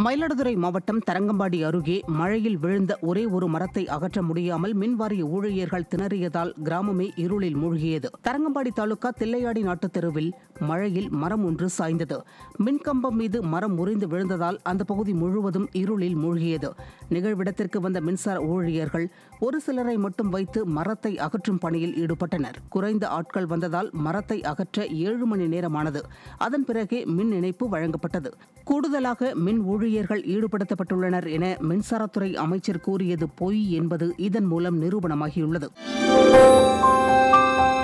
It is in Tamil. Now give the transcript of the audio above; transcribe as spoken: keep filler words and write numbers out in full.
மயிலாடுதுறை மாவட்டம் தரங்கம்பாடி அருகே மழையில் விழுந்த ஒரே ஒரு மரத்தை அகற்ற முடியாமல் மின்வாரிய ஊழியர்கள் திணறியதால் கிராமமே இருளில் மூழ்கியது. தரங்கம்பாடி தாலுகா தில்லையாடி நாட்டு தெருவில் மழையில் மரம் ஒன்று சாய்ந்தது. மின்கம்பம் மீது மரம் முறிந்து விழுந்ததால் அந்த பகுதி முழுவதும் இருளில் மூழ்கியது. நிகழ்விடத்திற்கு வந்த மின்சார ஊழியர்கள் ஒரு சிலரை மட்டும் வைத்து மரத்தை அகற்றும் பணியில் ஈடுபட்டனர். குறைந்த ஆட்கள் வந்ததால் மரத்தை அகற்ற ஏழு மணி நேரமானது. அதன் பிறகே மின் இணைப்பு வழங்கப்பட்டது. கூடுதலாக மின் ஊழியர்கள் ஈடுபடுத்தப்பட்டுள்ளனர் என மின்சாரத்துறை அமைச்சர் கூறியது பொய் என்பது இதன் மூலம் நிரூபணமாகியுள்ளது.